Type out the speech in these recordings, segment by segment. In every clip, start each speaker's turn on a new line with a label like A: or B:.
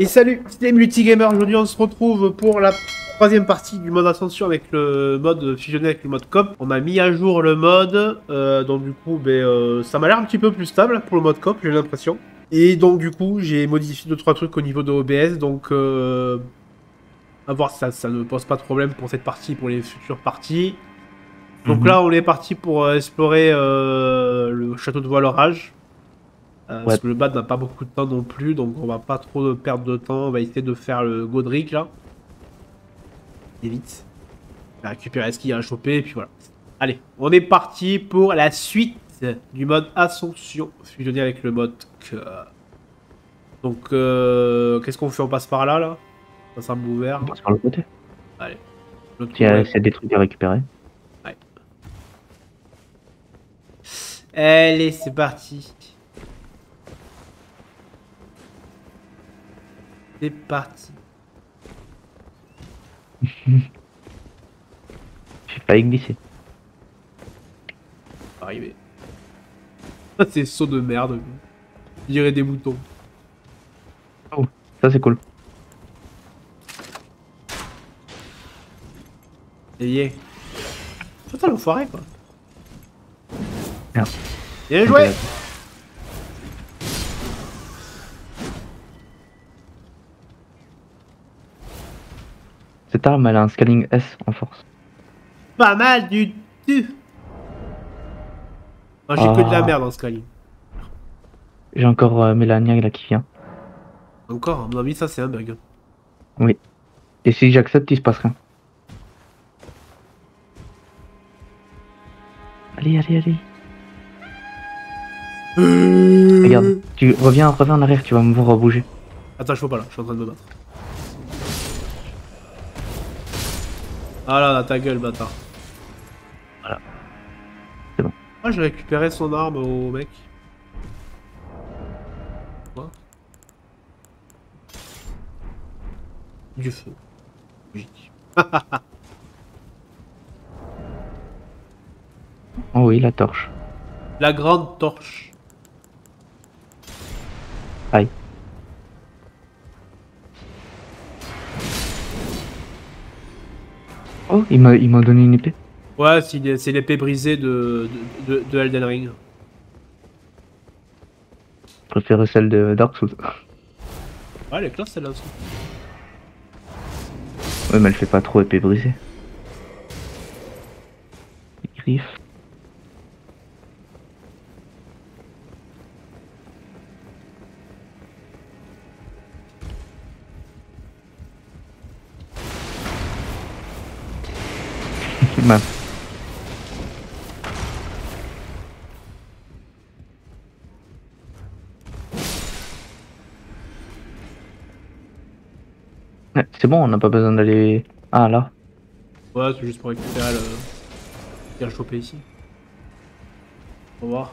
A: salut, c'était Multigamer. Aujourd'hui, on se retrouve pour la troisième partie du mode Ascension avec le mode fusionné avec le mode coop. On a mis à jour le mode, donc du coup, ça m'a l'air un petit peu plus stable pour le mode coop, j'ai l'impression. Et donc du coup, j'ai modifié 2-3 trucs au niveau de OBS, donc à voir si ça ne pose pas de problème pour cette partie, pour les futures parties. Donc là, on est parti pour explorer le château de Voile-Orage. Parce que le bad n'a pas beaucoup de temps non plus, donc on va pas trop perdre de temps. On va essayer de faire le Godric là. Et vite. On va récupérer ce qu'il y a à choper, et puis voilà. Allez, on est parti pour la suite du mode Ascension, fusionné avec le mode Coop. Donc, qu'est-ce qu'on fait? On passe par là, là. Ça semble ouvert.
B: On passe par le côté.
A: Allez.
B: Il y a des trucs à récupérer.
A: Ouais. Allez, c'est parti. C'est parti.
B: J'ai failli glisser.
A: Arrivé. C'est saut de merde. Je dirais des moutons.
B: Oh, ça c'est cool.
A: Ayez. Putain, l'enfoiré quoi.
B: Merde.
A: Bien joué.
B: Cette arme elle a un scaling S en force.
A: Pas mal du tout. J'ai que de la merde en scaling.
B: J'ai encore Mélania là qui vient.
A: Encore, à mon avis, ça c'est un bug.
B: Oui. Et si j'accepte, il se passe rien. Allez, allez, allez. Regarde, tu reviens en arrière, tu vas me voir bouger.
A: Attends, je peux pas là, je suis en train de me battre. Ah là, ta gueule, bâtard.
B: Voilà. C'est bon.
A: Ah, j'ai récupéré son arme au mec. Quoi? Du feu. Logique.
B: Oh oui, la torche.
A: La grande torche.
B: Aïe. Oh, il m'a donné une épée.
A: Ouais, c'est l'épée brisée de Elden Ring.
B: Je préférais celle de Dark Souls.
A: Ouais, elle est classe celle-là aussi.
B: Ouais, mais elle fait pas trop épée brisée. Les griffes. Mince. C'est bon, on n'a pas besoin d'aller... Ah, là.
A: Ouais, c'est juste pour récupérer le... qu'il y a chopé ici. On va voir.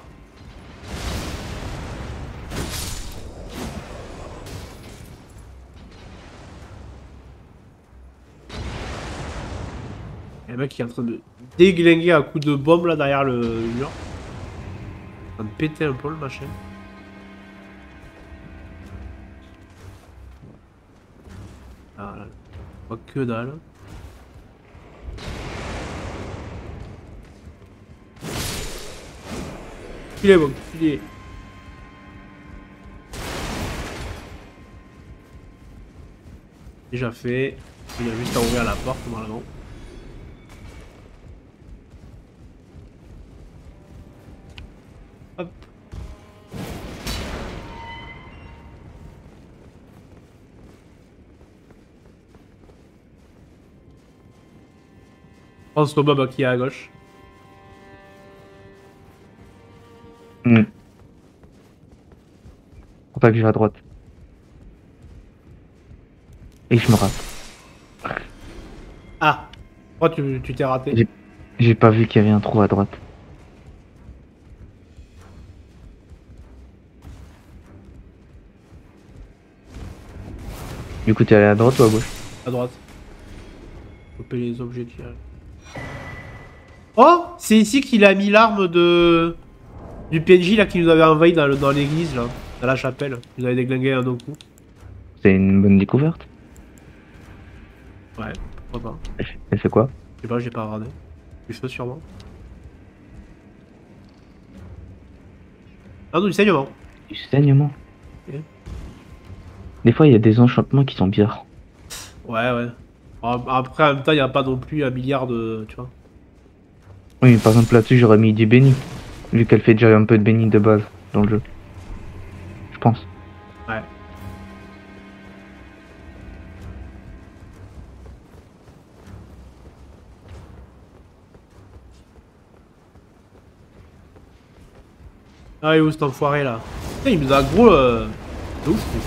A: Il y a un mec qui est en train de déglinguer à coups de bombe là derrière le mur. En train de péter un peu le machin. Ah là, je vois que dalle. Il est bon, il est. Déjà fait. Il a juste à ouvrir la porte normalement. Hop. Pense au Bob qui est à gauche.
B: Pour ça que je vais à droite. Et je me rate.
A: Ah! Oh, tu t'es raté.
B: J'ai pas vu qu'il y avait un trou à droite. Du coup, t'es allé à droite ou à gauche?
A: À droite. Choper les objets qui arrivent. Oh! C'est ici qu'il a mis l'arme de... du PNJ là qui nous avait envahi dans l'église là. Dans la chapelle. Il nous avait déglingué un autre coup.
B: C'est une bonne découverte.
A: Ouais, pourquoi pas.
B: Elle fait quoi?
A: Je sais pas, j'ai pas regardé. Du feu sûrement. Ah non, du saignement.
B: Du saignement.
A: Ok.
B: Des fois, il y a des enchantements qui sont bizarres.
A: Ouais, ouais. Après, en même temps, il n'y a pas non plus un milliard de... Tu vois.
B: Oui, par exemple, là-dessus, j'aurais mis du béni. Vu qu'elle fait déjà un peu de béni de base dans le jeu. Je pense.
A: Ouais. Ah, il est où cet enfoiré là? Putain, il nous a gros... De ouf. Lui.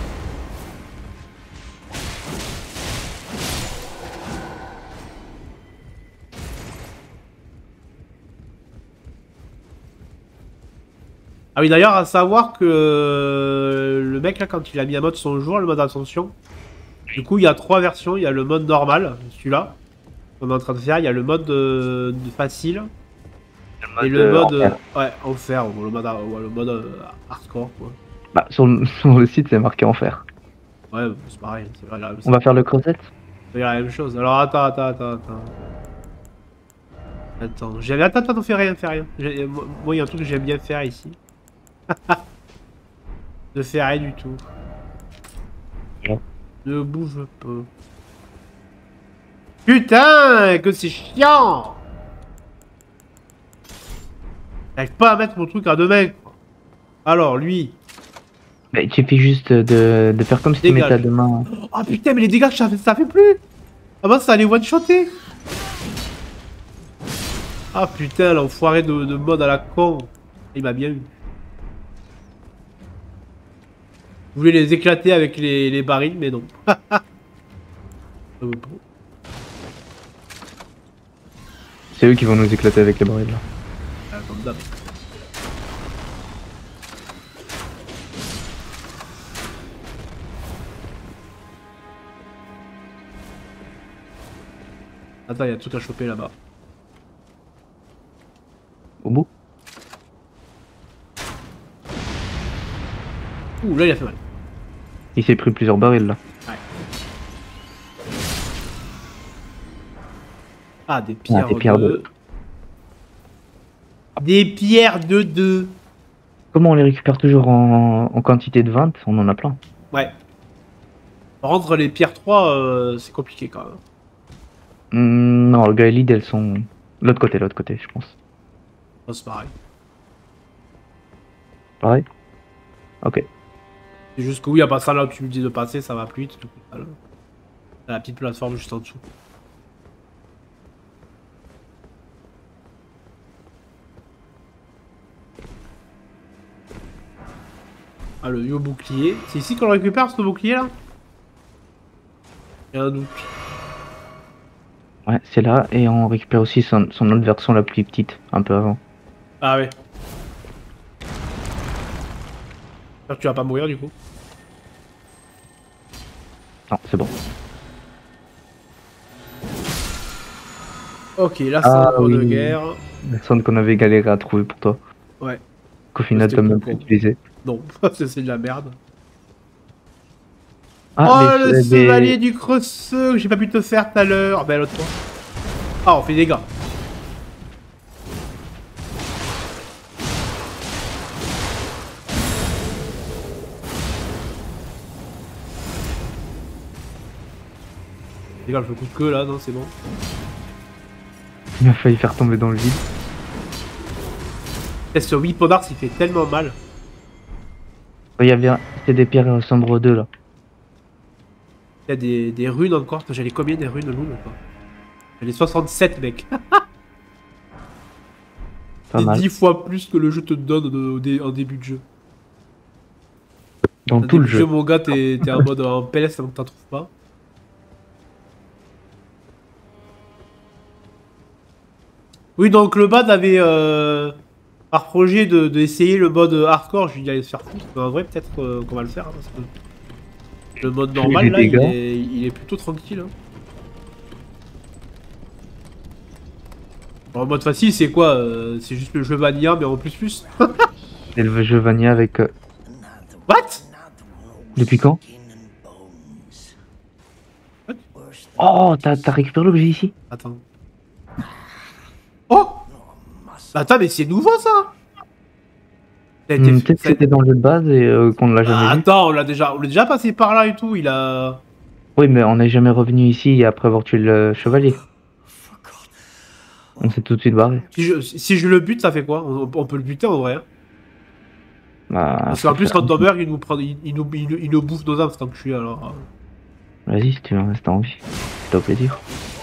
A: Ah oui, d'ailleurs, à savoir que le mec là, quand il a mis en mode son jour, le mode ascension, du coup, il y a 3 versions. Il y a le mode normal, celui-là, qu'on est en train de faire. Il y a le mode facile. Et le mode... ouais, enfer, ou le mode, ouais, le mode hardcore, quoi.
B: Bah, sur le site, c'est marqué enfer.
A: Ouais, c'est pareil. C'est vrai,
B: On va faire le creuset.
A: c'est la même chose. Alors, attends. Attends, attends, fais rien, fais rien. Moi, il y a un truc que j'aime bien faire ici. Ne fais rien du tout.
B: Non.
A: Ne bouge pas. Putain, que c'est chiant! J'arrive pas à mettre mon truc à 2 mains. Alors, lui.
B: Bah, il suffit juste de faire comme si tu mettais à deux mains.
A: Oh putain, mais les dégâts que ça fait plus! Ah bah, ça allait one-shotter! Ah putain, l'enfoiré de mode à la con. Il m'a bien eu. Je voulais les éclater avec les barils, mais non.
B: C'est eux qui vont nous éclater avec les barils là.
A: Ah, comme d'hab. Attends, il y a un truc à choper là-bas.
B: Au bout?
A: Ouh, là il a fait mal.
B: Il s'est pris plusieurs barils là.
A: Ouais. Ah, des pierres,
B: des pierres
A: de... Des pierres de 2.
B: Comment on les récupère toujours en quantité de 20? On en a plein.
A: Ouais. Par contre, les pierres 3, c'est compliqué quand même.
B: Non, le Gaelid, elles sont l'autre côté, je pense.
A: Oh, c'est pareil.
B: Pareil? Ok.
A: C'est juste que oui, à part ça, là où tu me dis de passer, ça va plus vite. Du coup, t'as la petite plateforme juste en dessous. Ah, le yo bouclier. C'est ici qu'on le récupère, ce bouclier là? Il y a un doute.
B: Ouais, c'est là, et on récupère aussi son autre version la plus petite, un peu avant.
A: Ah ouais. J'espère que tu vas pas mourir du coup.
B: Non, c'est bon.
A: Ok, là c'est un cours de guerre.
B: La sonde qu'on avait galéré à trouver pour toi.
A: Ouais.
B: Qu'au final, t'as même pas utilisé.
A: Non, c'est de la merde.
B: Ah,
A: oh, le chevalier du creuseux que j'ai pas pu te faire tout à l'heure. Ben l'autre fois. Ah, on fait des dégâts. Les gars, je coup de queue là, non, c'est bon.
B: Il m'a failli faire tomber dans le vide.
A: Et ce Weapon Arts, il fait tellement mal.
B: Il y avait c'est des pierres sombres 2 là.
A: Il y a des runes encore. J'allais combien des runes, Loul ou pas? J'allais 67, mec. C'est 10 fois plus que le jeu te donne en début de jeu.
B: Dans tout le jeu.
A: Mon gars, t'es en mode en PLS avant que t'en trouves pas. Oui, donc le bad avait par projet d'essayer le mode hardcore. Je lui dis allez se faire foutre. Mais en vrai, peut-être qu'on va le faire. Hein, parce que le mode normal, là, il est plutôt tranquille. Hein. En mode facile, c'est quoi c'est juste le jeu vanilla, mais en plus.
B: C'est le jeu Vania avec.
A: What?
B: Depuis quand? Oh, t'as récupéré l'objet ici?
A: Attends. Oh! Attends, mais c'est nouveau ça!
B: Peut-être que c'était dans le jeu de base et qu'on ne l'a jamais vu.
A: Attends, on est déjà passé par là et tout, il a...
B: Oui, mais on n'est jamais revenu ici après avoir tué le chevalier. On s'est tout de suite barré.
A: Si je le bute, ça fait quoi? On peut le buter en vrai. Hein.
B: Bah,
A: parce qu'en plus, quand on meurt, il nous bouffe nos âmes, c'est tant que je suis alors.
B: Vas-y, si tu veux rester en vie. C'est au plaisir.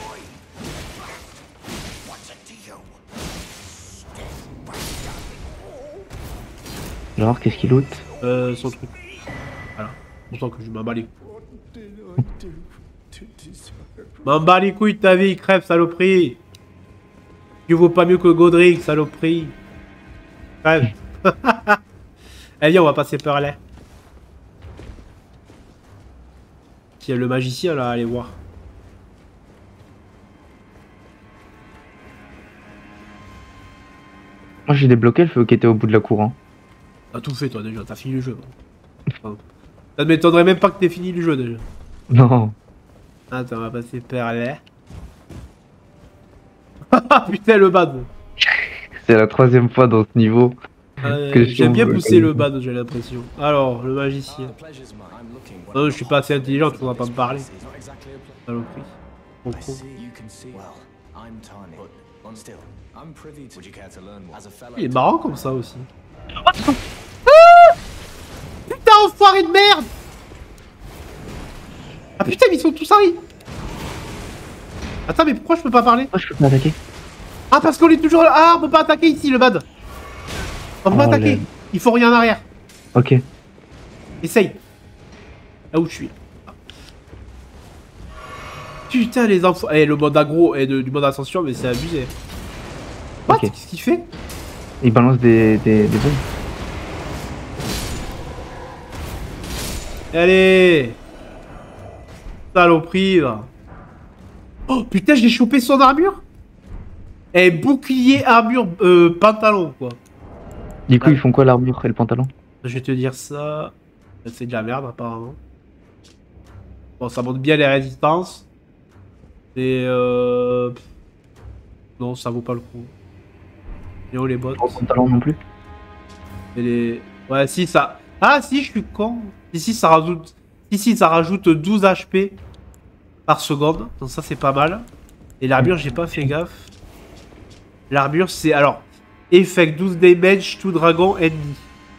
B: Genre, qu'est-ce qu'il loot?
A: Son truc. Voilà. Pourtant que je m'en bats les couilles. M'en bats les couilles de ta vie, crève, saloperie. Tu vaux pas mieux que Godric, saloperie. Crève. Allez, on va passer par là. Il y a le magicien là, allez voir.
B: Moi j'ai débloqué le feu qui était au bout de la cour. Hein.
A: T'as tout fait toi déjà, t'as fini le jeu. Enfin, ça ne m'étonnerait même pas que t'aies fini le jeu déjà.
B: Non.
A: Attends, on va passer par là. Putain le bad.
B: C'est la 3e fois dans ce niveau.
A: J'aime bien pousser le bad, j'ai l'impression. Alors, le magicien. Non, je suis pas assez intelligent, tu vas pas me parler. Saloperie. Bon con. Il est marrant comme ça aussi. Ah putain, enfoiré de merde! Ah putain, mais ils sont tous arrivés! Attends, mais pourquoi je peux pas parler?
B: Pourquoi je peux pas attaquer?
A: Ah, parce qu'on est toujours là! Ah, on peut pas attaquer ici, le bad! On peut pas attaquer! Il faut rien en arrière!
B: Ok.
A: Essaye! Là où je suis. Putain, les enfants. Eh, le mode aggro et du mode ascension, mais c'est abusé. What? Okay. Qu'est-ce qu'il fait?
B: Il balance des bombes.
A: Allez! Saloperie, va. Oh putain, j'ai chopé son armure? Eh, bouclier, armure, pantalon, quoi.
B: Du coup, ils font quoi l'armure et le pantalon?
A: Je vais te dire ça. C'est de la merde, apparemment. Bon, ça montre bien les résistances. Et non, ça vaut pas le coup. Et où les bottes?
B: Le pantalon non plus.
A: Et les... Ouais, si, ça... Ah, si, je suis con. Ici, ça rajoute... Ici, ça rajoute 12 HP par seconde. Donc ça, c'est pas mal. Et l'armure, j'ai pas fait gaffe. L'armure, c'est... Alors, effect 12 damage, tout dragon, ennemi.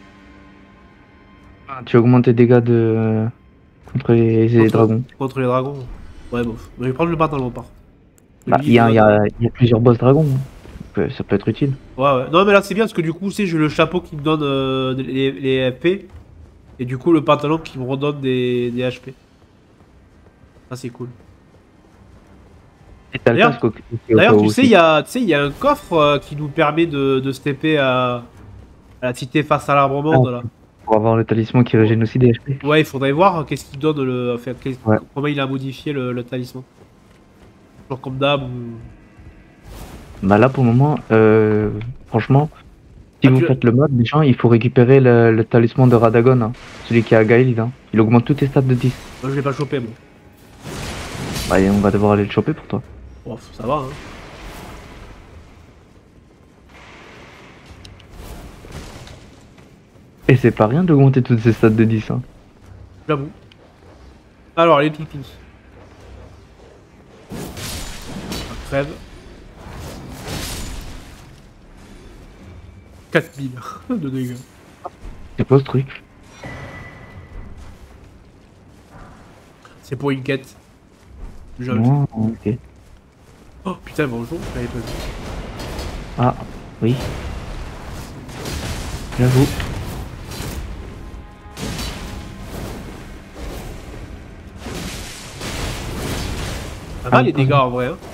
B: Ah, tu augmentes tes dégâts de... contre les dragons.
A: Contre les dragons. Ouais, bon. Je vais prendre le pantalon, par contre.
B: Bah, il y a plusieurs boss dragons. Ça peut être utile.
A: Ouais. Non, mais là, c'est bien parce que du coup, c'est j'ai le chapeau qui me donne les FP. Et du coup, le pantalon qui me redonne des HP. Ça, c'est cool. D'ailleurs, tu sais, il y a un coffre qui nous permet de se TP à la cité face à l'arbre monde, là.
B: Pour avoir le talisman qui régène aussi des HP.
A: Ouais, il faudrait voir qu'est-ce qu'il donne, enfin, comment il a modifié le talisman. Genre comme d'hab ou...
B: Bah là, pour le moment, franchement, si vous faites le mode, déjà, il faut récupérer le talisman de Radagon, hein, celui qui est à Gaël, hein. Il augmente toutes tes stats de 10.
A: Moi, je l'ai pas chopé, moi.
B: Bah, on va devoir aller le choper pour toi.
A: Oh, ça va, hein.
B: Et c'est pas rien d'augmenter toutes ces stats de 10, hein.
A: J'avoue. Alors, les toutous. Crève. 4000 de dégâts.
B: C'est quoi ce truc?
A: C'est pour une quête.
B: Oh, ok.
A: Oh putain, bonjour, je l'avais pas vu.
B: Ah, oui. J'avoue.
A: Ça va les dégâts en vrai, hein.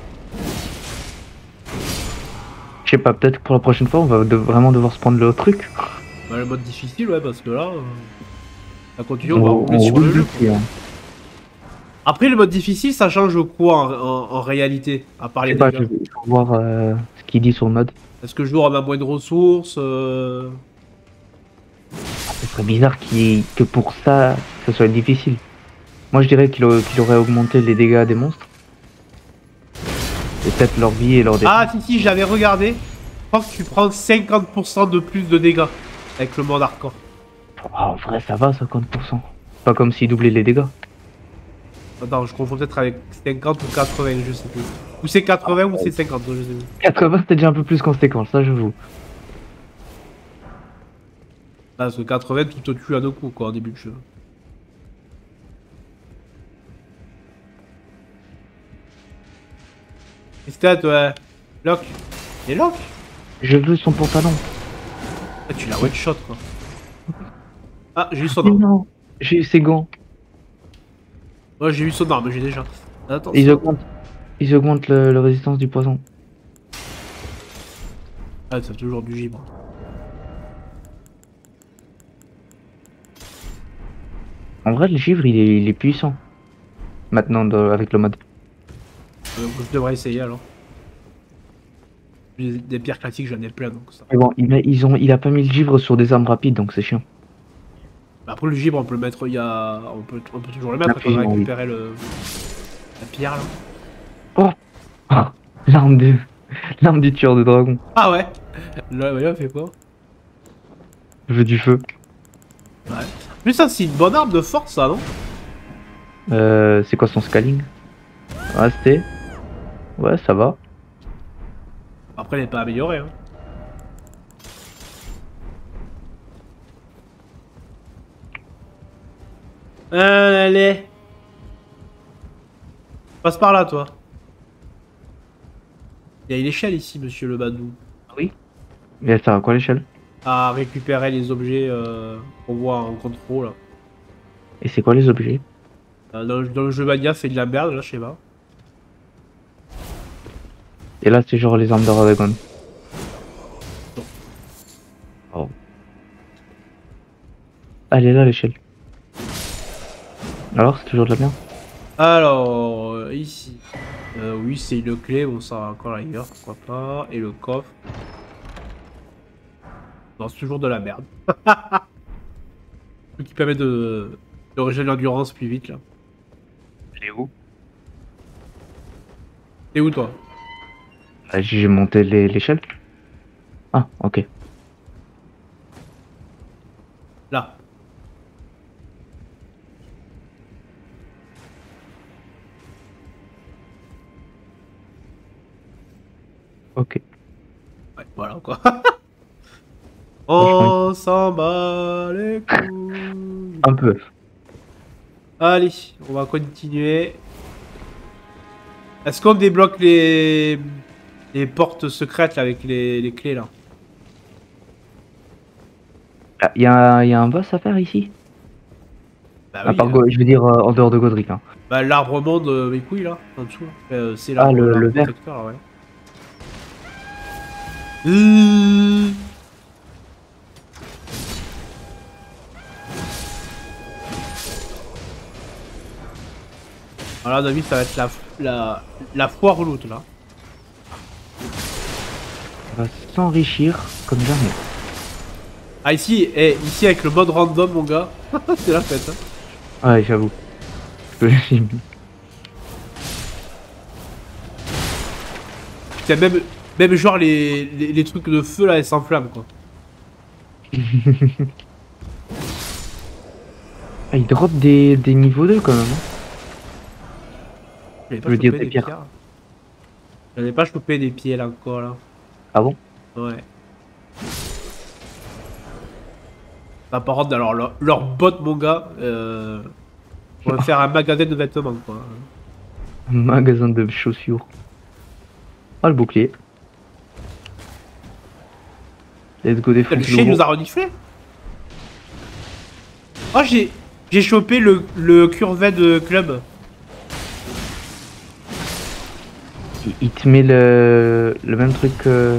B: Je sais pas, peut-être que pour la prochaine fois, on va vraiment devoir se prendre le truc.
A: Bah, le mode difficile, ouais, parce que là, ça continue, on va rouler sur le jeu. Après, le mode difficile, ça change quoi en réalité, à part les dégâts?
B: Je vais voir ce qu'il dit sur le mode.
A: Est-ce que le joueur a moins de ressources
B: Ce serait bizarre que pour ça, ça soit difficile. Moi je dirais qu'il aurait augmenté les dégâts des monstres. Et peut-être leur vie et leur défense.
A: Ah si, j'avais regardé. Je crois que tu prends 50% de plus de dégâts avec le mode hardcore.
B: Ah, en vrai ça va 50%. Pas comme s'il doublait les dégâts.
A: Attends, je confonds peut-être avec 50 ou 80, je sais plus. Ou c'est 80 ou c'est 50, je sais plus.
B: 80 c'était déjà un peu plus conséquent, ça j'avoue.
A: Parce que 80, tu te tues à deux coups quoi, en début de jeu. Stat, ouais. Lock. Et Lock.
B: Je veux son pantalon.
A: Ah, tu l'as one shot quoi. Ah, j'ai eu son
B: Mais
A: arme.
B: non, j'ai eu ses gants.
A: Ouais, j'ai eu son arme, j'ai déjà. Attends.
B: Ils augmentent la résistance du poison.
A: Ah, ça fait toujours du givre.
B: En vrai, le givre il est puissant. Maintenant avec le mode.
A: Je devrais essayer alors. Des pierres classiques, j'en ai plein donc ça.
B: Mais bon, il a pas mis le givre sur des armes rapides donc c'est chiant.
A: Après le givre, on peut le mettre, on peut toujours le mettre quand on a récupéré la pierre là.
B: Oh, ah, l'arme du tueur de dragon.
A: Ah ouais. Là, on fait quoi?
B: Je veux du feu.
A: Ouais. Mais ça, c'est une bonne arme de force, ça, non?
B: C'est quoi son scaling? Ah, c'était. Ouais, ça va.
A: Après, elle n'est pas améliorée. Hein. Allez. Passe par là, toi. Il y a une échelle ici, monsieur le Badou.
B: Oui. Mais elle sert à quoi l'échelle?
A: À récupérer les objets qu'on voit en contrôle. Là.
B: Et c'est quoi les objets?
A: Dans le jeu Mania, c'est de la merde, là, je sais pas.
B: Et là, c'est genre les armes de Radagon.
A: Non.
B: Oh. Elle est là l'échelle. Alors, c'est toujours de la merde?
A: Alors, ici. Oui, c'est une clé, bon, ça encore ailleurs, pourquoi pas. Et le coffre. Non, c'est toujours de la merde. Ce qui permet de régénérer l'endurance plus vite, là.
B: Elle est où?
A: T'es où, toi?
B: J'ai monté l'échelle. Ah, ok.
A: Là.
B: Ok.
A: Ouais, voilà, quoi. On s'en bat les couilles.
B: Un peu.
A: Allez, on va continuer. Est-ce qu'on débloque les portes secrètes là, avec les clés là?
B: Ah, y a un boss à faire ici?
A: Bah
B: Ah,
A: oui.
B: je veux dire en dehors de Godric. Hein.
A: Bah l'arbre monde mes couilles là, en dessous. C'est
B: Ah,
A: l'arbre
B: le vert.
A: protecteur là, ouais. Voilà, David, ça va être la foire ou l'autre là.
B: On va s'enrichir comme jamais.
A: Ah ici, ici avec le mode random mon gars, c'est la fête. Hein.
B: Ouais, j'avoue.
A: Putain, même genre les trucs de feu là, elles s'enflamment quoi.
B: Ah, il drop des niveaux 2 quand même. Hein.
A: Je
B: veux dire des pierres.
A: J'avais pas chopé des pieds là encore là.
B: Ah bon?
A: Ouais. Bah, par contre, alors leur bot mon gars, on va faire un magasin de vêtements quoi.
B: Un magasin de chaussures. Ah, le bouclier. Let's go des fous.
A: Le chien nous a reniflé. Oh j'ai chopé le curvet de club.
B: Il te met le même truc que...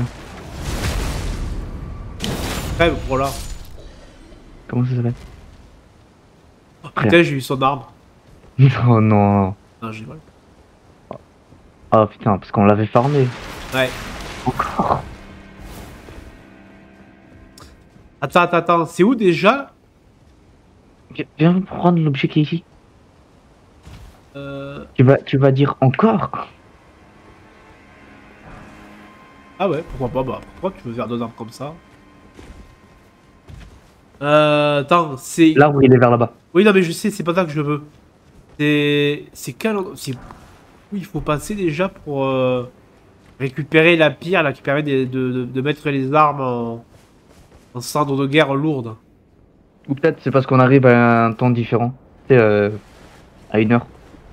A: Crève, voilà.
B: Comment ça s'appelle?
A: Oh, putain, j'ai eu son arme.
B: Oh non.
A: Non, j'ai mal.
B: Ah putain, parce qu'on l'avait farmé.
A: Ouais.
B: Encore.
A: Attends, c'est où déjà?
B: Viens prendre l'objet qui est ici. Tu vas dire encore?
A: Ah ouais, pourquoi pas, bah pourquoi tu veux faire 2 arbres comme ça? Attends, c'est...
B: L'arbre, il est vers là-bas.
A: Oui, non mais je sais, c'est pas ça que je veux. C'est quel endroit... C'est où il faut passer déjà pour récupérer la pierre là qui permet de mettre les armes en cendres de guerre lourdes.
B: Ou peut-être c'est parce qu'on arrive à un temps différent. C'est à 1 heure.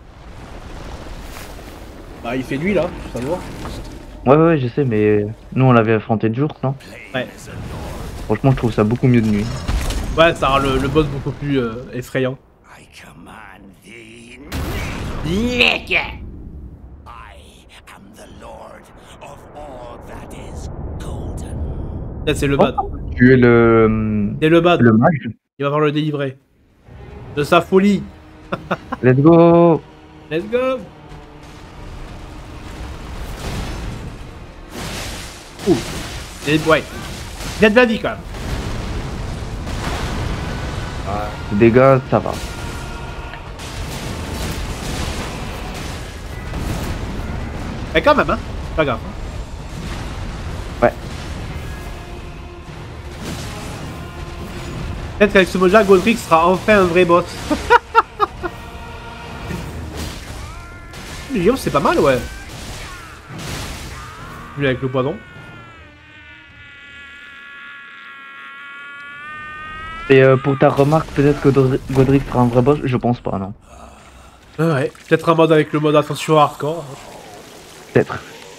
A: Bah il fait nuit là, ça se voit.
B: Ouais, je sais, mais nous on l'avait affronté de jour, non?
A: Ouais.
B: Franchement, je trouve ça beaucoup mieux de nuit.
A: Ouais, ça rend le boss beaucoup plus effrayant.
C: I command thee.
A: Nick.
C: I am the lord of all that is golden.
A: Là, c'est le bad.
B: Tu es le.
A: C'est le bad.
B: Le mage.
A: Il va falloir le délivrer. De sa folie.
B: Let's go!
A: Let's go. Ouh. Et ouais. Il y a de la vie quand même.
B: Les dégâts, ça va.
A: Mais quand même, hein. Pas grave.
B: Ouais.
A: Peut-être qu'avec ce mode-là, Godric sera enfin un vrai boss. Guillaume, c'est pas mal, ouais. Lui avec le poison.
B: Et pour ta remarque, peut-être que Godric sera un vrai boss, je pense pas, non.
A: Ouais, peut-être un mode avec le mode attention hardcore.
B: Peut-être.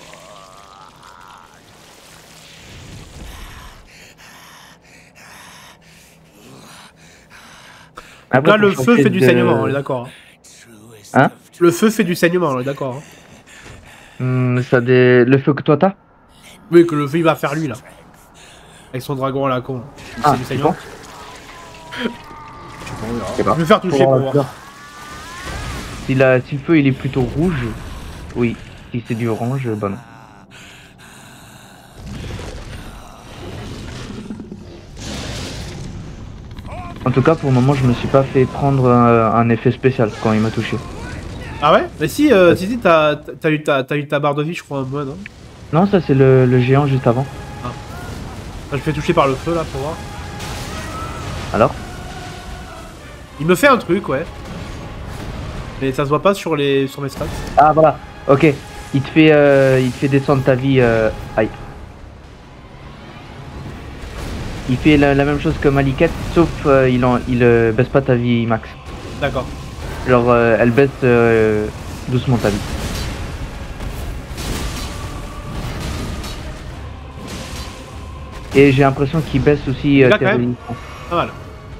A: Là, le feu fait du saignement, on est d'accord.
B: Hein?
A: Le feu fait du saignement, on est d'accord.
B: Le feu que toi t'as?
A: Oui, que le feu il va faire lui là. Avec son dragon à la con.
B: Ah,
A: C'est du saignement.
B: Je
A: Je vais faire toucher pour voir.
B: Si le feu il est plutôt rouge, oui. Si c'est du orange, bah non. En tout cas, pour le moment, je me suis pas fait prendre un effet spécial quand il m'a touché.
A: Ah ouais? Mais si, si, t'as eu ta barre de vie, je crois, un peu, non?
B: Non, ça c'est le géant juste avant.
A: Ah. Je me fais toucher par le feu là pour voir.
B: Alors?
A: Il me fait un truc, ouais. Mais ça se voit pas sur mes stats.
B: Ah voilà, ok. Il te fait descendre ta vie. Aïe. Il fait la même chose que Maliket, sauf il baisse pas ta vie max.
A: D'accord.
B: Genre elle baisse doucement ta vie. Et j'ai l'impression qu'il baisse aussi tes résistances.
A: Pas mal.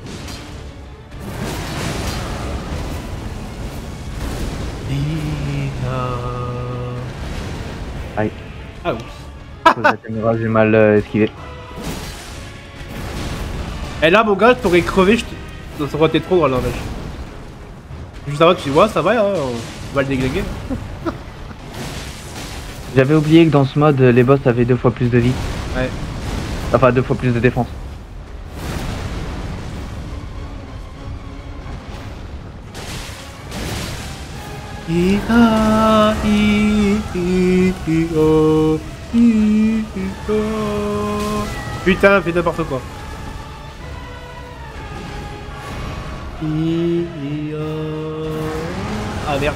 B: Aïe.
A: Ah oui.
B: La caméra, j'ai mal esquivé.
A: Et là, mon gars, t'aurais crevé, ça aurait été trop drôle, n'empêche. Juste avant, tu dis, ouais, ça va, hein, on va le déglinguer.
B: J'avais oublié que dans ce mode, les boss avaient 2 fois plus de vie.
A: Ouais.
B: Enfin, 2 fois plus de défense.
A: Putain, fais n'importe quoi. Ah merde.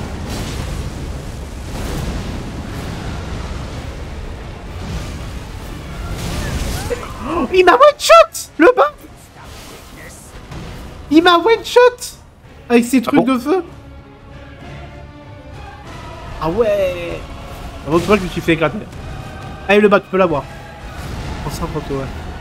A: Oh, il m'a one shot le bas. Il m'a one shot avec ses trucs de feu. Ah ouais. Avant toi, je me suis fait éclater. Allez le bas, tu peux l'avoir. Concentre-toi.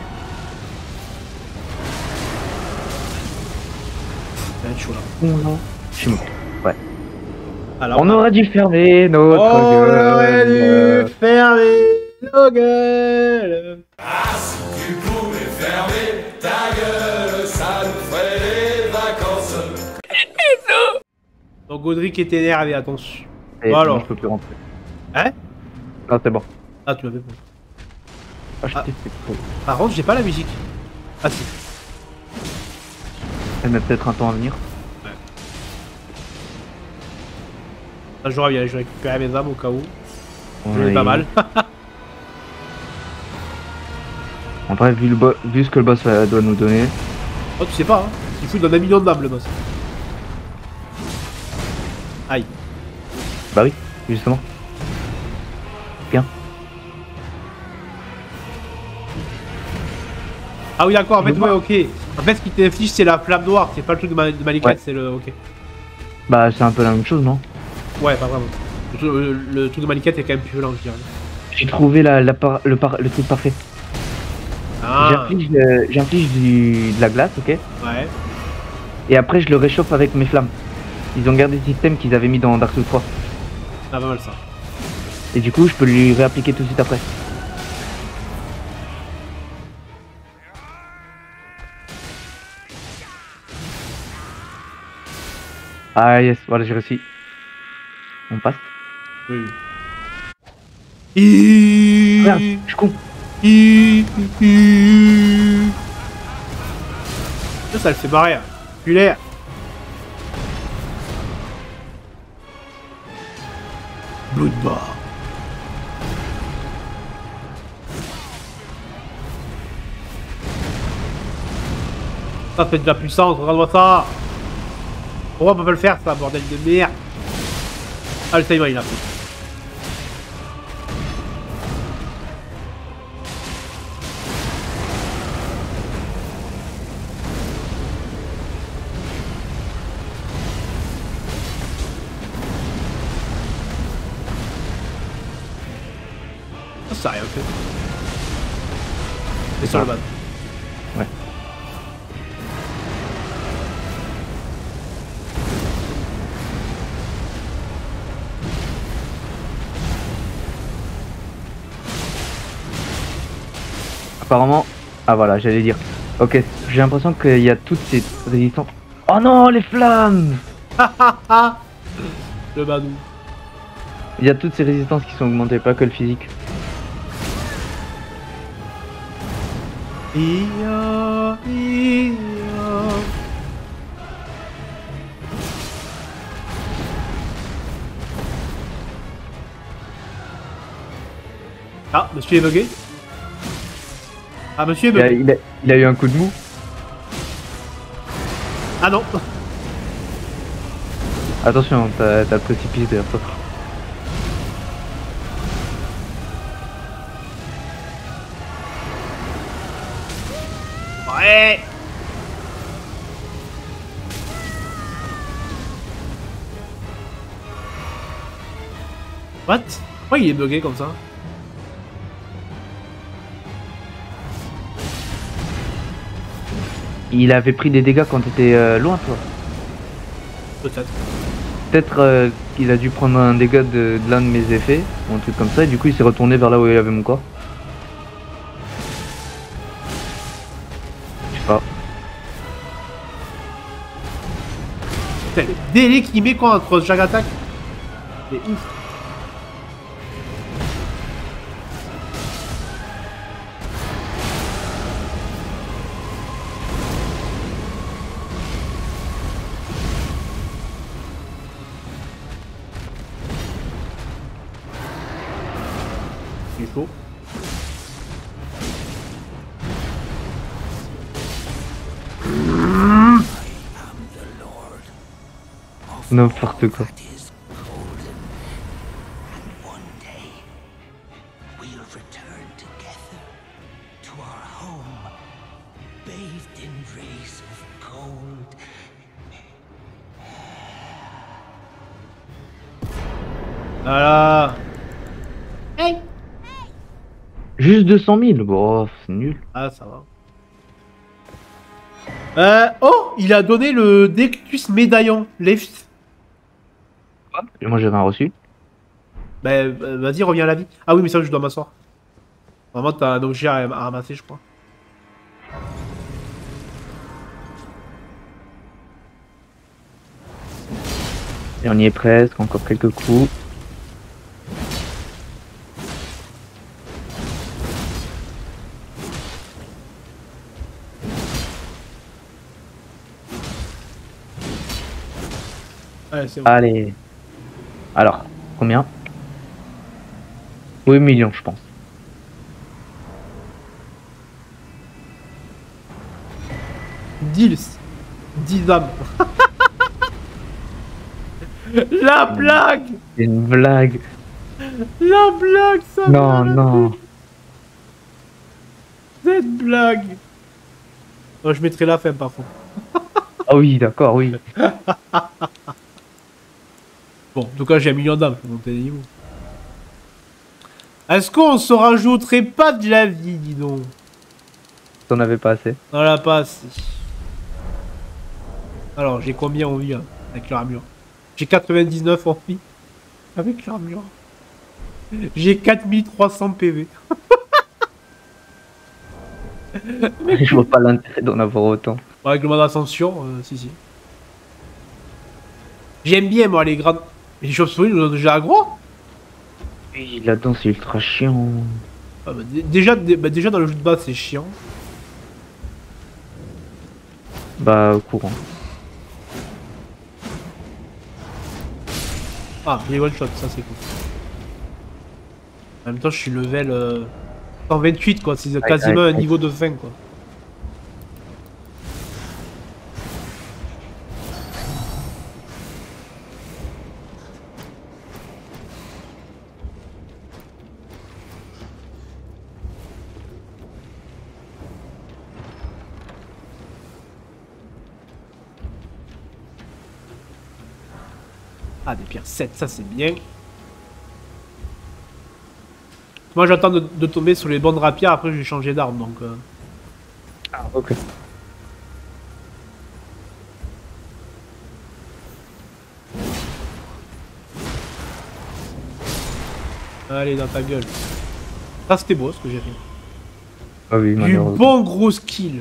A: Ça va être chaud là.
B: Je suis mort. Ouais.
A: Alors,
B: on aurait dû fermer notre gueule.
A: On aurait dû fermer nos gueules.
D: Ah, si tu pouvais fermer ta gueule, ça nous ferait des vacances.
A: Donc Godric est énervé, attention.
B: Et
A: Bon, alors.
B: je peux plus rentrer.
A: Hein?
B: Non, c'est bon.
A: Ah, tu m'avais peur.
B: Ah, je t'ai fait trop.
A: Par contre, j'ai pas la musique. Ah si.
B: Elle met peut-être un temps à venir.
A: Ah, je reviens, je vais récupérer mes âmes au cas où. J'en ai
B: Ouais,
A: pas mal.
B: Après, vu ce que le boss doit nous donner,
A: Oh, tu sais pas, hein. Il faut, il donne 1 million d'âmes le boss. Aïe.
B: bah oui, justement. Bien.
A: Ah oui, d'accord, en fait,
B: Je
A: ouais,
B: vois.
A: ok. En fait, ce qui t'inflige, c'est la flamme noire, c'est pas le truc de Malikat,
B: Ouais.
A: c'est le. Ok.
B: Bah, c'est un peu la même chose, non?
A: Ouais, pas vraiment. Le truc de Malikat est quand même plus lent, je dirais.
B: J'ai trouvé le truc parfait.
A: Ah,
B: J'inflige de la glace, ok?
A: ouais.
B: Et après, je le réchauffe avec mes flammes. Ils ont gardé le système qu'ils avaient mis dans Dark Souls 3.
A: Ah, pas mal ça.
B: Et du coup, je peux lui réappliquer tout de suite après. Ah yes, voilà, j'ai réussi. On passe.
A: Oui.
B: Merde, je suis con.
A: Ça le fait barrer. Culaire. Bloodbar. Ça fait de la puissance, regarde-moi ça. Pourquoi on peut pas le faire ça, bordel de merde? Ah, le timer il a fait. Ça a rien fait. C'est sur le bas.
B: Ouais. Apparemment... Ah voilà, j'allais dire. Ok, j'ai l'impression qu'il y a toutes ces résistances. Oh non, les flammes!
A: Le badou.
B: Il y a toutes ces résistances qui sont augmentées, pas que le physique.
A: Ia, ia. Ah, monsieur est bugué. Ah, monsieur est
B: Il a,
A: bugué.
B: il a eu un coup de mou.
A: Ah non.
B: Attention, t'as le précipice derrière toi.
A: Ouais. What? Pourquoi il est bugué comme ça?
B: Il avait pris des dégâts quand t'étais loin, toi.
A: Peut-être.
B: Peut-être qu'il a dû prendre un dégât de l'un de mes effets, ou un truc comme ça, et du coup il s'est retourné vers là où il y avait mon corps. Je sais pas.
A: Putain, le délai qu'il met quoi entre chaque attaque. C'est ouf. Il est chaud.
B: N'importe quoi.
C: That is golden. And one day, we'll return together to our home, bathed in rays of gold.
A: Voilà. Hey.
B: Juste 200 000, bon, c'est nul.
A: Ah, ça va. Oh, il a donné le Dectus médaillon, left.
B: Et moi j'ai rien reçu.
A: Bah, vas-y, reviens à la vie. Ah oui, mais ça, je dois m'asseoir. Vraiment, t'as un objet à ramasser, je crois.
B: Et on y est presque, encore quelques coups.
A: Ouais, c'est bon.
B: Allez. Alors, combien? Oui, millions, je pense.
A: Deals. 10 âmes. La blague.
B: C'est une blague.
A: La blague, ça
B: Non,
A: m'a
B: non.
A: raté. Cette blague. Oh, je mettrai la fin par contre.
B: Ah oui, d'accord, oui.
A: Bon, en tout cas, j'ai 1 million d'âmes pour monter les niveaux. Est-ce qu'on se rajouterait pas de la vie, dis donc?
B: T'en avais pas assez.
A: Voilà, pas assez. Alors, j'ai combien en vie hein, avec l'armure? J'ai 99 en vie avec l'armure. J'ai 4300 PV.
B: Je vois pas l'intérêt d'en avoir autant.
A: Avec le mode ascension, si si. J'aime bien moi les grandes... Les chauves-souris nous ont déjà aggro.
B: Oui, là-dedans c'est ultra chiant.
A: Ah, bah, déjà dans le jeu de base c'est chiant.
B: Bah, au courant.
A: Ah, les one shot, ça c'est cool. En même temps je suis level 128 quoi, c'est quasiment un niveau de fin quoi. Ah, des pierres 7, ça c'est bien. Moi j'attends de tomber sur les bonnes rapières, après je vais changer d'arme donc...
B: Ah, ok.
A: Allez, dans ta gueule. Ça c'était beau ce que j'ai fait.
B: Ah oui,
A: Du
B: malheureusement.
A: bon gros skill.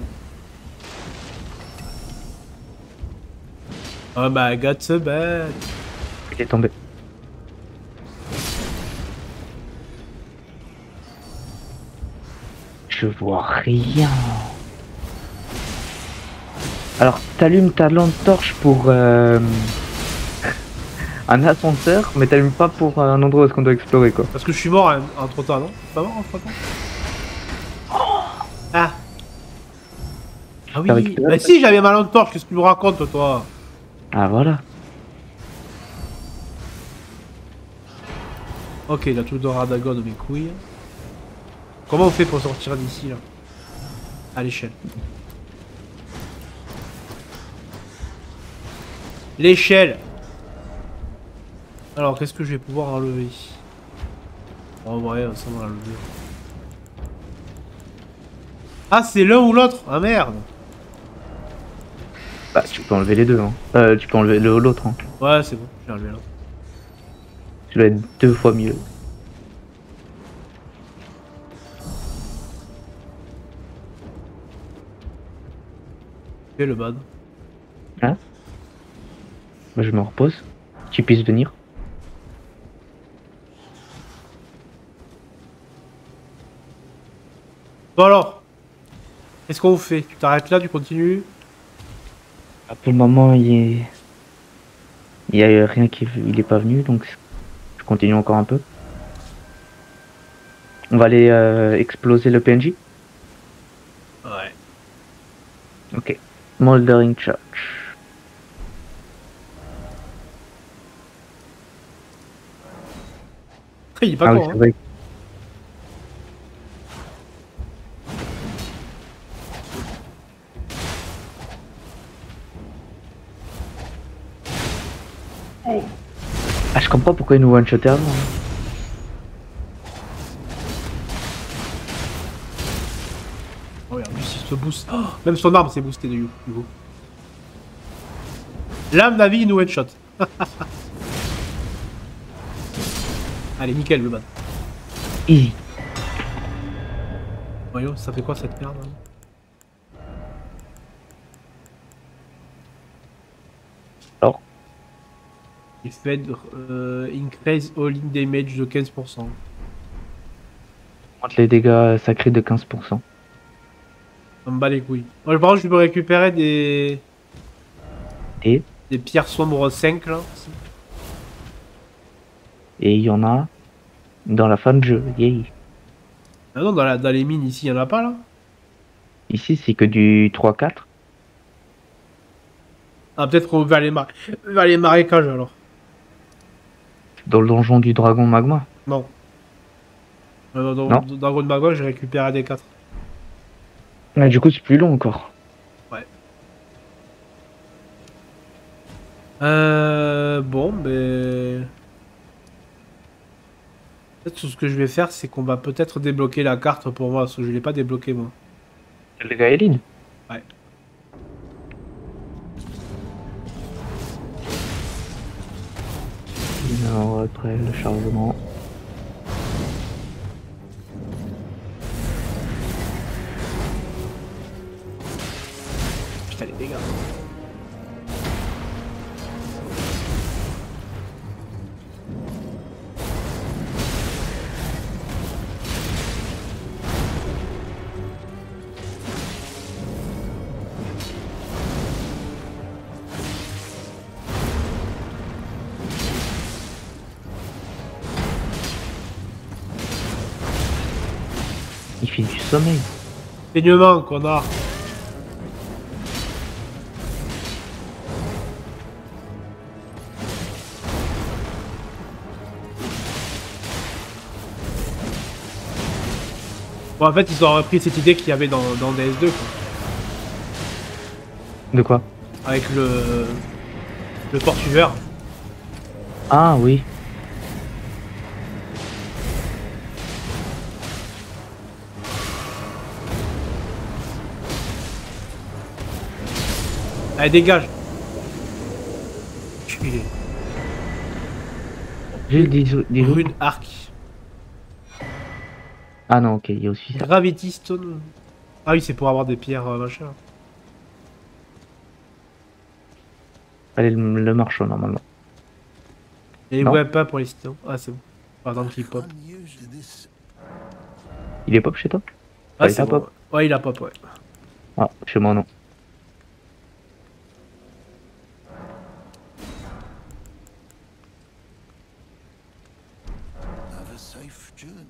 A: Oh my god, ce bête.
B: Il est tombé. Je vois rien. Alors, t'allumes ta lampe torche pour un ascenseur, mais t'allumes pas pour un endroit où est-ce qu'on doit explorer, quoi.
A: Parce que je suis mort hein, entre temps, non? Pas mort entre temps? Ah. Ah
B: T'as
A: oui,
B: récupéré
A: bah si j'avais ma lampe torche, qu'est-ce que tu me racontes toi?
B: Ah, voilà.
A: Ok, il a tout de Radagon de mes couilles. Comment on fait pour sortir d'ici là? À l'échelle. L'échelle. Alors qu'est-ce que je vais pouvoir enlever? En vrai, ça va l'enlever. Ah c'est l'un ou l'autre? Ah merde.
B: Bah, tu peux enlever les deux, hein. Tu peux enlever l'autre, hein.
A: Ouais c'est bon, j'ai enlevé l'autre.
B: Tu dois être 2 fois mieux.
A: Et le bad.
B: Hein? Bah, je me repose. Tu puisses venir.
A: Bon alors. Qu'est-ce qu'on fait? Tu t'arrêtes là, tu continues?
B: Pour le moment, il y a rien il est pas venu, donc je continue encore un peu. On va aller exploser le PNJ.
A: Ouais.
B: Ok. Moldering Church.
A: Il est pas
B: Ah oui,
A: con
B: c'est
A: hein.
B: vrai. Ah, je comprends pourquoi il nous one-shotait avant.
A: Oh, regarde, lui, il se boost. Oh, même son arme s'est boostée du coup. L'âme Navi, il nous headshot. Allez, nickel le bad.
B: Easy.
A: Voyons, ça fait quoi cette merde hein?
B: Alors,
A: Il fait increase all-in damage de 15%.
B: augmente les dégâts sacrés de 15%.
A: Ça me bat les couilles. Moi, par contre, je peux récupérer des...
B: Et?
A: Des pierres sombres 5 là. Aussi.
B: Et il y en a dans la fin de jeu. Yay.
A: Ah non, dans les mines ici, il y en a pas là.
B: Ici, c'est que du 3-4.
A: Ah, peut-être qu'on va vers les marécages alors.
B: Dans le donjon du dragon magma.
A: Non.
B: Non.
A: Dans Dragon Magma, j'ai récupéré AD4.
B: Mais du coup, c'est plus long encore.
A: Ouais. Bon, ben... Peut-être ce que je vais faire, c'est qu'on va peut-être débloquer la carte pour moi, parce que je l'ai pas débloqué moi.
B: Le Gaëline.
A: Ouais.
B: Alors, après le chargement.
A: Putain, les dégâts.
B: Il fait du sommeil.
A: Saignement, connard. Bon, en fait, ils ont repris cette idée qu'il y avait dans DS2, quoi.
B: De quoi?
A: Avec le poursuiveur.
B: Ah oui.
A: Allez, dégage. Culé.
B: J'ai des
A: Rune arc.
B: Ah non, ok, il y a aussi ça.
A: Gravity Stone. Ah oui, c'est pour avoir des pierres machin.
B: Allez, le marchand normalement.
A: Et les
B: Non.
A: web pas pour les stones. Ah, c'est bon. Par exemple, qu'il pop.
B: Il est pop chez toi?
A: Ah,
B: il
A: c'est
B: a
A: bon.
B: pop.
A: Ouais, il a pop, ouais.
B: Ah, chez moi non.
C: Have a safe journey.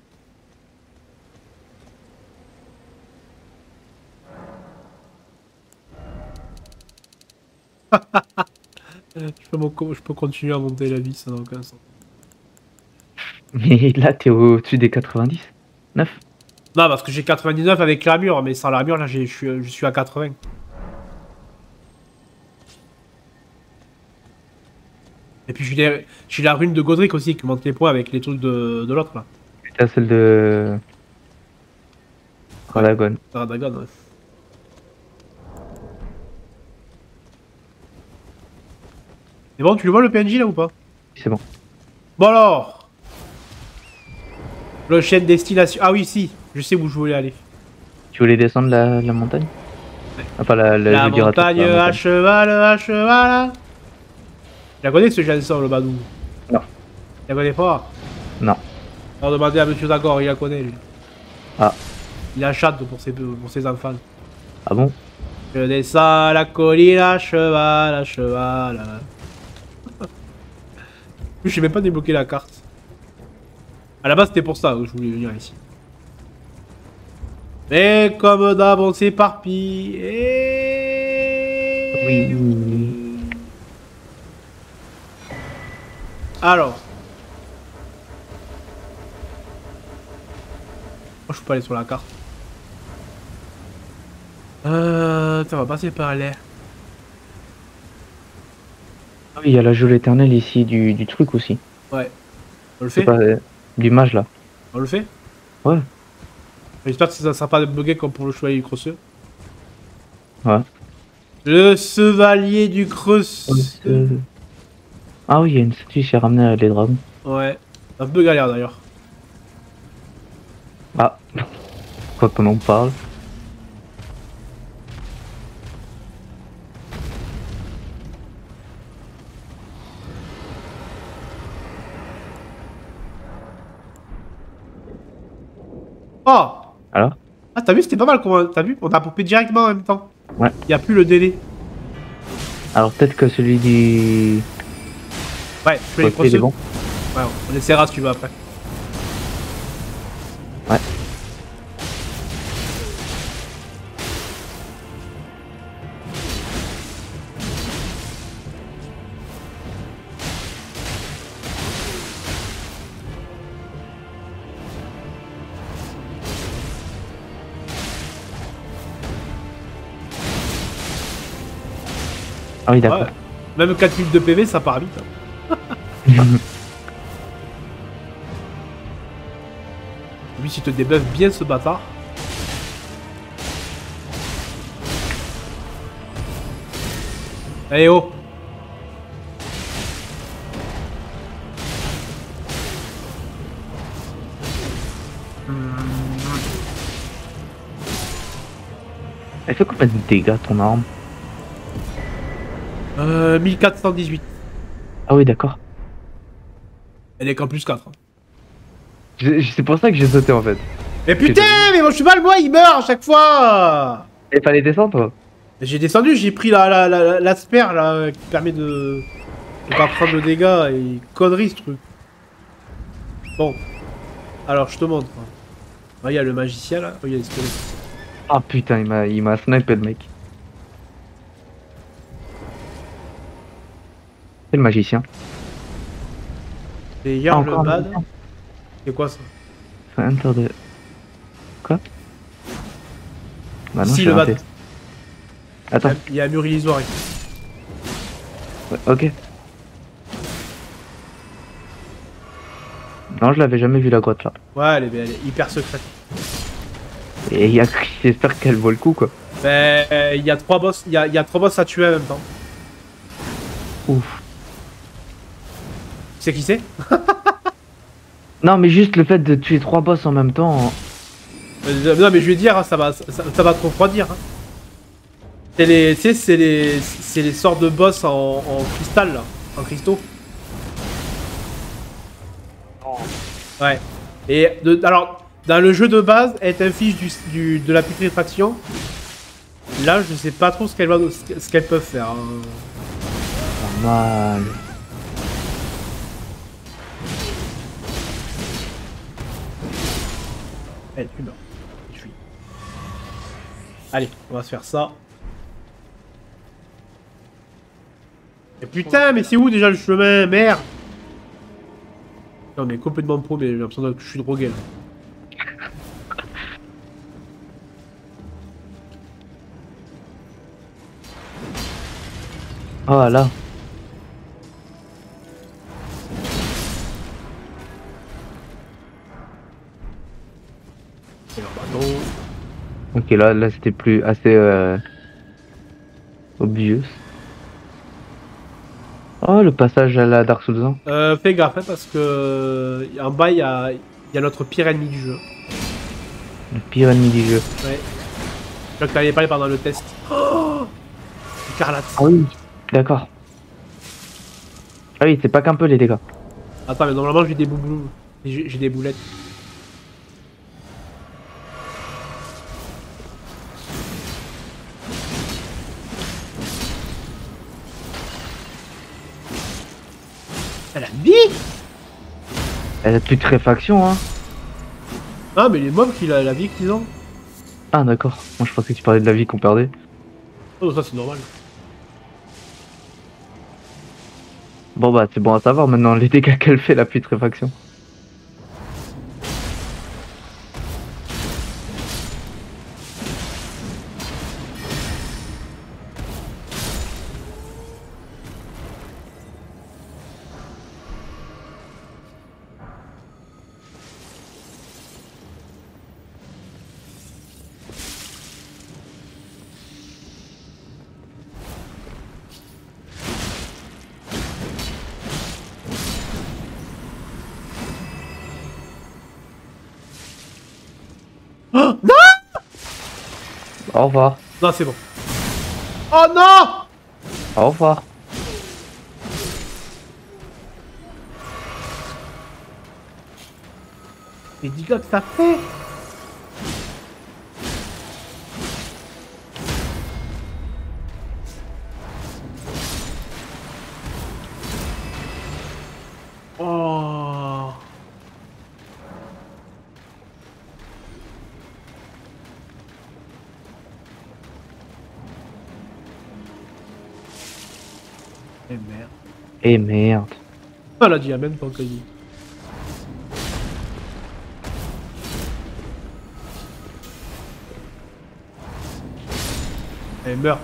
A: Je peux continuer à monter la vie, ça n'a aucun sens.
B: Mais là, t'es au-dessus des 90? 9?
A: Non, parce que j'ai 99 avec l'armure, mais sans l'armure, là, je suis à 80. Et puis j'ai la rune de Godric aussi qui monte les points avec les trucs de l'autre, là.
B: T'as celle de... Radagon.
A: Radagon, ouais. C'est bon, tu le vois le PNJ là ou pas?
B: C'est bon.
A: Bon alors, le chaîne destination. Ah oui, si, je sais où je voulais aller.
B: Tu voulais descendre la montagne?
A: Ouais.
B: Enfin,
A: La
B: je veux dire,
A: montagne à cheval, à cheval. Tu la connais ce chanson, le Badou?
B: Non.
A: Tu la connais pas?
B: Non.
A: On va demander à Monsieur Zagor, il la connaît lui.
B: Ah.
A: Il a chatte pour ses enfants.
B: Ah bon?
A: Je descends la colline à cheval, à cheval. Je sais même pas débloquer la carte. À la base c'était pour ça que je voulais venir ici. Mais comme d'hab on s'éparpille.
B: Oui.
A: Alors. Moi je peux pas aller sur la carte. Ça va passer par là.
B: Ah oui, il y a la geôle éternelle ici du truc aussi.
A: Ouais. On le
B: C'est
A: fait?
B: pas du mage là.
A: On le fait?
B: Ouais.
A: J'espère que ça sera pas bugué comme pour le chevalier du Creuseux.
B: Ouais.
A: Le chevalier du Creuseux.
B: Ah oui, il y a une statue qui s'est ramenée les dragons.
A: Ouais. Un peu galère d'ailleurs.
B: Ah. Quand on en parle.
A: Oh!
B: Alors?
A: Ah, t'as vu, c'était pas mal comment. T'as vu? On a popé directement en même temps.
B: Ouais.
A: Y a plus le délai.
B: Alors peut-être que celui du...
A: Ouais, je fais les
B: côté, il est
A: procès.
B: bon.
A: Ouais, on essaiera si tu veux après.
B: Ouais. Ah oui, d'accord.
A: Ouais. Même 4000 de PV, ça part vite. Hein. Lui, s'il te débuffe bien ce bâtard. Allez, oh!
B: Elle fait combien de dégâts ton arme?
A: 1418.
B: Ah oui, d'accord.
A: Elle est qu'en plus 4. Hein.
B: C'est pour ça que j'ai sauté en fait.
A: Mais putain, mais mon cheval, moi, il meurt à chaque fois!
B: Il fallait descendre toi.
A: J'ai descendu, j'ai pris l'asper là qui permet de pas prendre de dégâts et connerie ce truc. Bon. Alors, je te montre. Ah, il y a le magicien là. Oh, il y a les squelettes.
B: Ah putain, il m'a snipé le mec. C'est le magicien.
A: Et hier, le
B: encore un
A: bad.
B: magicien.
A: C'est quoi ça?
B: Enter de... Quoi? Bah non,
A: Si,
B: j'ai
A: le
B: raté.
A: bad.
B: Attends,
A: Il y a un mur illusoire ici.
B: ouais, ok. Non, je l'avais jamais vu la grotte là.
A: Ouais, elle est hyper secrète.
B: Et j'espère qu'elle vaut le coup quoi.
A: Ben, il y a 3 boss, il y a 3 boss à tuer en même temps.
B: Ouf.
A: Tu sais qui c'est?
B: Non mais juste le fait de tuer 3 boss en même temps...
A: Non, mais je vais dire, hein, ça va te refroidir. Hein. C'est les, tu sais, c'est les sortes de boss en cristal là, en cristaux. Ouais. Et alors, dans le jeu de base, elle t'inflige de la putréfaction. Là, je sais pas trop ce qu'elles peuvent faire. Hein.
B: Pas mal.
A: Eh, tu meurs. Je suis. Allez, on va se faire ça. Et putain, mais c'est où déjà le chemin? Merde! Non, mais complètement pro, mais j'ai l'impression que je suis drogué là.
B: Oh là.
A: Et leur bateau.
B: Ok, là c'était plus assez obvious. Oh, le passage à la Dark Souls 1.
A: Fais gaffe, hein, parce que en bas il y a notre pire ennemi du jeu.
B: Le pire ennemi du jeu.
A: Ouais. Je crois que t'avais parlé pendant le test. Oh, Écarlate.
B: Ah oui, d'accord. Ah oui, c'est pas qu'un peu les dégâts.
A: Attends, mais normalement j'ai des boublous. J'ai des boulettes. Elle a vie.
B: Elle a plus de réfaction, hein.
A: Ah, mais les mobs qui a la vie qu'ils ont.
B: Ah d'accord, moi je pensais que tu parlais de la vie qu'on perdait.
A: Oh, ça c'est normal.
B: Bon bah c'est bon à savoir maintenant les dégâts qu'elle fait la putréfaction.
A: Oh, non.
B: Au revoir.
A: Non, c'est bon. Oh non.
B: Au revoir.
A: Les dégâts que ça fait. Oh. Eh merde.
B: Eh merde.
A: Ah, elle a dit amen tant qu'elle dit. Elle meurt.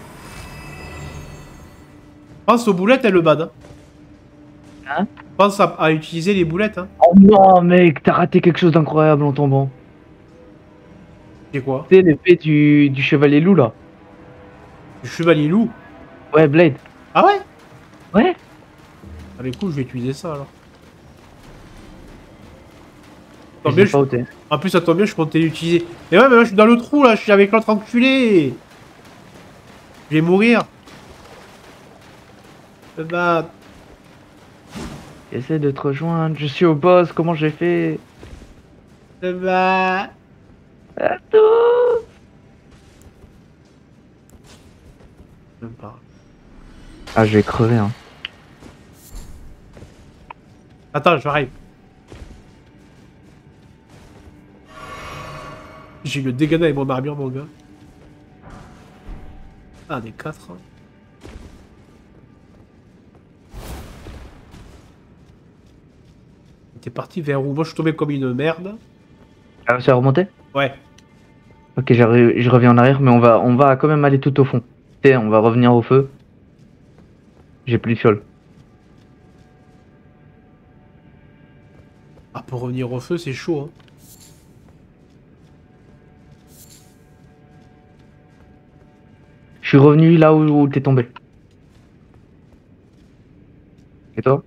A: Pense aux boulettes et le bad. Hein.
B: Hein?
A: Pense à utiliser les boulettes. Hein.
B: Oh non, mec, t'as raté quelque chose d'incroyable en tombant.
A: C'est quoi?
B: C'est l'épée du chevalier loup là.
A: Du chevalier loup.
B: Ouais, Blade.
A: Ah ouais?
B: Ouais.
A: Ah mais cool, je vais utiliser ça alors.
B: Je
A: Tant mieux,
B: sais pas où t'es.
A: En plus, ça tombe bien, je comptais l'utiliser. Mais ouais, mais là, je suis dans le trou, là, je suis avec l'autre enculé. Je vais mourir. Bah...
B: J'essaie de te rejoindre, je suis au boss, comment j'ai fait?
A: Bah...
B: Attends.
A: Même pas.
B: Ah, je vais crever, hein.
A: Attends, j'arrive. J'ai eu le dégât avec mon armure, mon gars. Ah, des 4. Hein. T'es parti vers où? Moi, je suis tombé comme une merde.
B: Ah, ça a remonté?
A: Ouais.
B: Ok, je reviens en arrière, mais on va quand même aller tout au fond. Tu sais, on va revenir au feu. J'ai plus de fiole.
A: Ah, pour revenir au feu, c'est chaud, hein.
B: Je suis revenu là où t'es tombé. Et toi?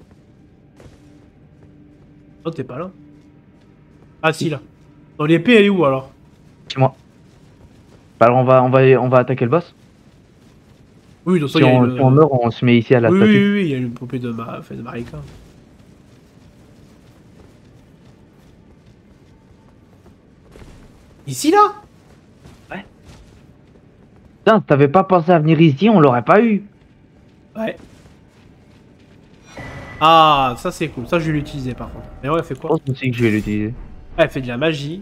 A: Non, t'es pas là. Ah, si, là. Dans l'épée, elle est où, alors?
B: C'est moi. Bah alors on va attaquer le boss.
A: Oui, donc ça,
B: Si
A: il y a
B: on, si on meurt, on se met ici à la
A: oui,
B: statue.
A: oui, oui, il y a une poupée de, de Marika. Ici, là?
B: Putain, t'avais pas pensé à venir ici, on l'aurait pas eu.
A: Ouais. Ah, ça c'est cool. Ça, je vais l'utiliser par contre. Mais ouais, elle fait
B: Je
A: quoi?
B: pense aussi que je vais l'utiliser.
A: Ah, elle fait de la magie.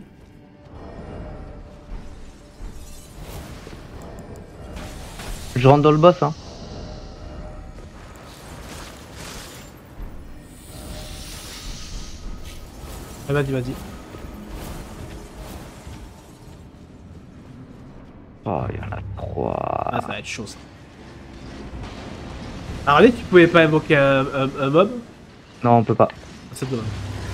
B: Je rentre dans le boss, hein.
A: Ah, vas-y, vas-y.
B: Oh, il y en a 3.
A: Ah, ça va être chaud ça. Alors, allez, tu pouvais pas invoquer un mob?
B: Non, on peut pas.
A: Ah, c'est dommage.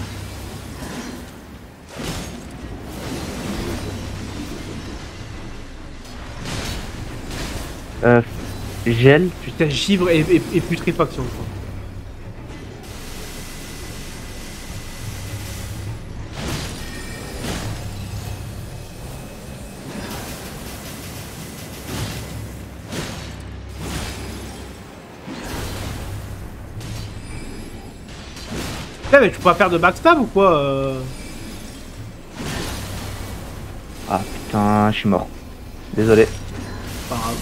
B: Gel.
A: Putain, givre et putréfaction, je crois. Putain, mais tu pourras faire de backstab ou quoi
B: Ah putain, je suis mort. Désolé.
A: Pas grave.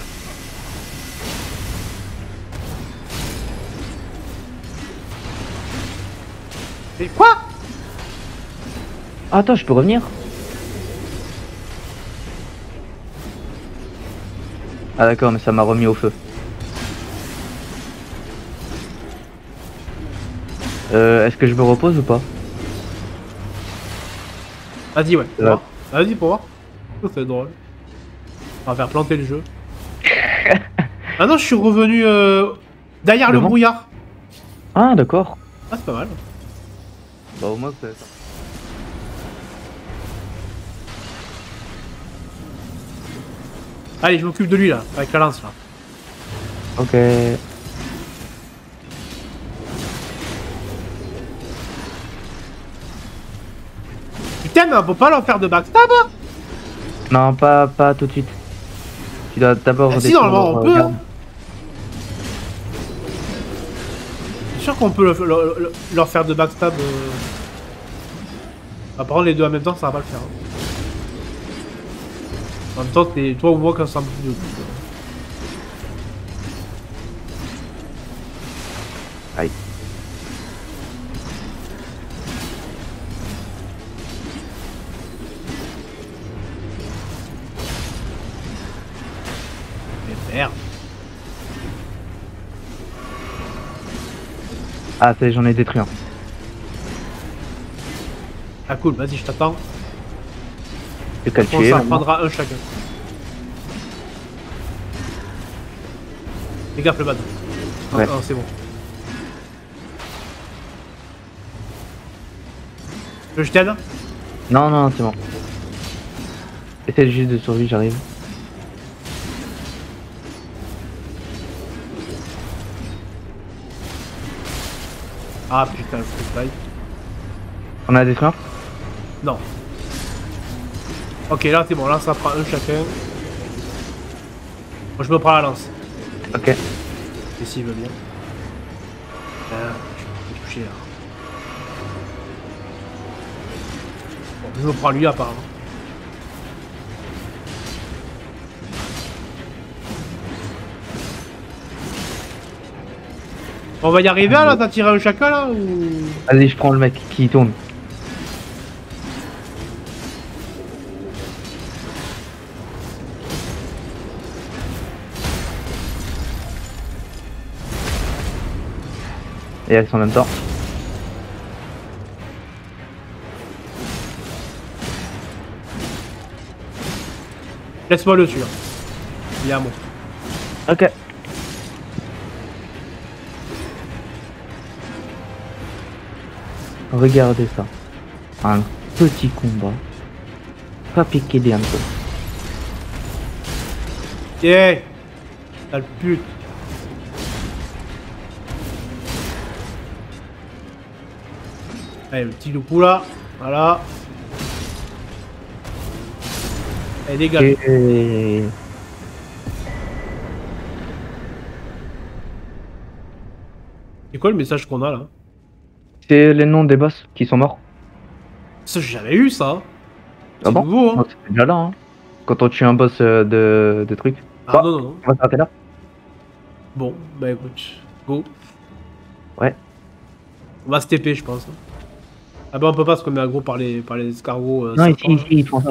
A: Mais quoi?
B: Ah, attends, je peux revenir? Ah d'accord, mais ça m'a remis au feu. Est-ce que je me repose ou pas?
A: Vas-y, ouais. Pour
B: Ouais.
A: voir. Vas-y, pour voir. Ça, c'est drôle. On va faire planter le jeu. Ah non, je suis revenu derrière le
B: Devant?
A: brouillard.
B: Ah d'accord.
A: Ah, c'est pas mal.
B: Bah au moins c'est ça.
A: Allez, je m'occupe de lui là, avec la lance là.
B: Ok.
A: Putain, mais on peut pas leur faire de backstab hein?
B: Non, pas tout de suite. Tu dois d'abord
A: Ah, si,
B: descendre,
A: normalement, on peut,
B: garde.
A: hein. C'est sûr qu'on peut leur faire de backstab. Ah, par contre, les deux en même temps, ça va pas le faire. Hein. En même temps, t'es toi ou moi quand ça me fout de tout.
B: Aïe.
A: Mais merde.
B: Ah, ça y est, j'en ai détruit un.
A: Ah cool, vas-y, je t'attends.
B: C'est qu'à le
A: Je pense que
B: tuer.
A: ça
B: maintenant.
A: prendra un chacun. Fais gaffe le bad. Ah,
B: Ouais.
A: ah, c'est bon. Je t'aide.
B: Non, non, c'est bon. Essaye juste de survivre, j'arrive.
A: Ah putain, le freestyle.
B: On a détruit un?
A: Non. Ok, là c'est bon, là ça prend un chacun. Moi je me prends la lance.
B: Ok.
A: Et s'il veut bien. Je vais toucher là. Bon, je me prends lui apparemment. On va y arriver là, t'as tiré un chacun là ou...
B: Vas-y, je prends le mec qui tourne. Et elles sont en même temps.
A: Laisse-moi le tuer. Il est à moi.
B: Ok. Regardez ça. Un petit combat. Pas piqué des hannetons.
A: Yeah. Sale pute. Allez, le petit loup là. Voilà. Allez, dégage.
B: Et...
A: C'est quoi le message qu'on a là?
B: C'est les noms des boss qui sont morts.
A: Ça, j'ai jamais eu ça.
B: Ah
A: C'est
B: bon?
A: nouveau, hein.
B: Non, c'est déjà là, hein. Quand on tue un boss de trucs.
A: Ah non, non, non.
B: On va s'arrêter là.
A: Bon, bah écoute, go.
B: Ouais.
A: On va se TP, je pense. Ah bah on peut pas se commettre aggro par les escargots.
B: Non,
A: serpents,
B: ici, ils font ça.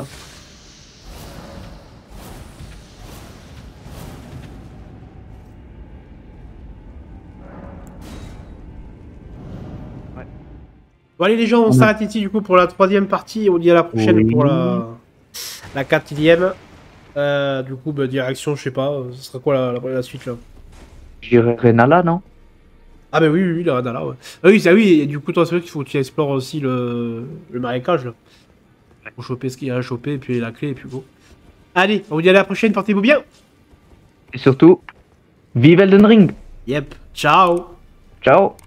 A: Bon allez les gens, on s'arrête ici du coup pour la troisième partie. On dit à la prochaine
B: Oui.
A: pour la quatrième. Du coup, bah, direction, je sais pas, ce sera quoi la suite là?
B: Je dirais Renala, non?
A: Ah bah oui, oui, la Radala, ouais. Ah oui, ça oui, et du coup, toi, c'est vrai qu'il faut que tu explores aussi le marécage là. Faut choper ce qu'il y a à choper, et puis la clé, et puis go. Allez, on vous dit à la prochaine, portez-vous bien.
B: Et surtout, vive Elden Ring!
A: Yep, ciao.
B: Ciao!